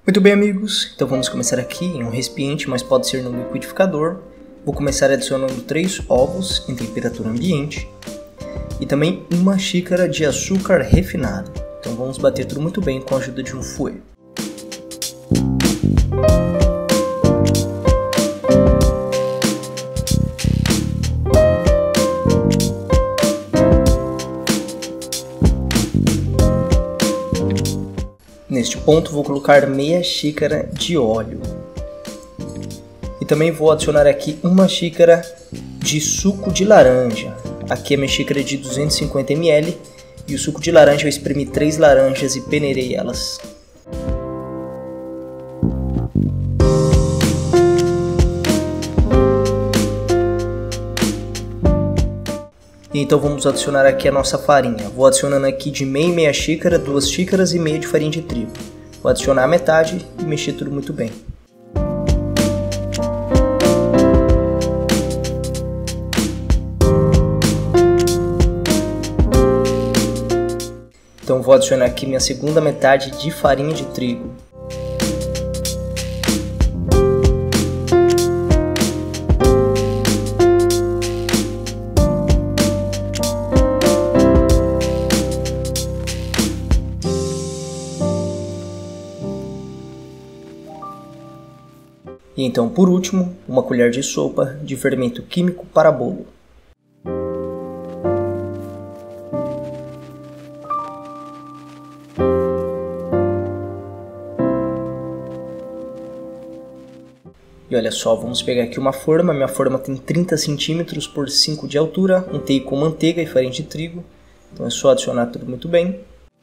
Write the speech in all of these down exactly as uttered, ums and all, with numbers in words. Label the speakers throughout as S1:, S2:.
S1: Muito bem, amigos, então vamos começar aqui em um recipiente, mas pode ser no liquidificador. Vou começar adicionando três ovos em temperatura ambiente e também uma xícara de açúcar refinado. Então vamos bater tudo muito bem com a ajuda de um fouet. Neste ponto vou colocar meia xícara de óleo e também vou adicionar aqui uma xícara de suco de laranja. Aqui a minha xícara é de duzentos e cinquenta mililitros e o suco de laranja eu espremi três laranjas e peneirei elas. E então vamos adicionar aqui a nossa farinha. Vou adicionando aqui de meia em meia xícara, duas xícaras e meia de farinha de trigo. Vou adicionar a metade e mexer tudo muito bem. Então vou adicionar aqui minha segunda metade de farinha de trigo. E então, por último, uma colher de sopa de fermento químico para bolo. E olha só, vamos pegar aqui uma forma. Minha forma tem trinta centímetros por cinco de altura. Untei com manteiga e farinha de trigo. Então é só adicionar tudo muito bem.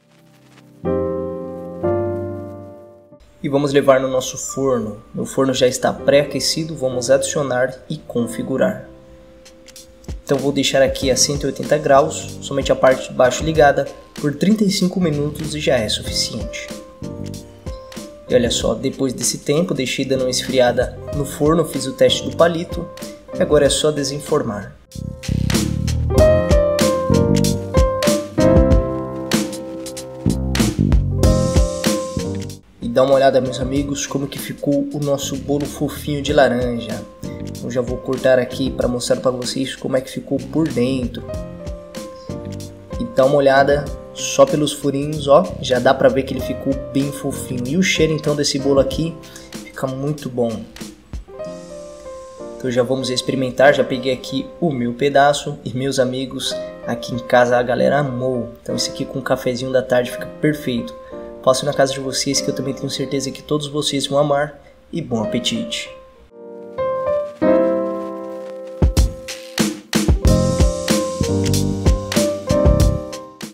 S1: E vamos levar no nosso forno. Meu forno já está pré-aquecido, vamos adicionar e configurar. Então vou deixar aqui a cento e oitenta graus, somente a parte de baixo ligada, por trinta e cinco minutos e já é suficiente. E olha só, depois desse tempo, deixei dando uma esfriada no forno, fiz o teste do palito, e agora é só desenformar. Dá uma olhada, meus amigos, como que ficou o nosso bolo fofinho de laranja. Eu já vou cortar aqui para mostrar para vocês como é que ficou por dentro. E dá uma olhada só pelos furinhos, ó, já dá para ver que ele ficou bem fofinho. E o cheiro então desse bolo aqui fica muito bom. Então já vamos experimentar, já peguei aqui o meu pedaço e meus amigos aqui em casa a galera amou. Então esse aqui com um cafezinho da tarde fica perfeito. Passo na casa de vocês que eu também tenho certeza que todos vocês vão amar e bom apetite!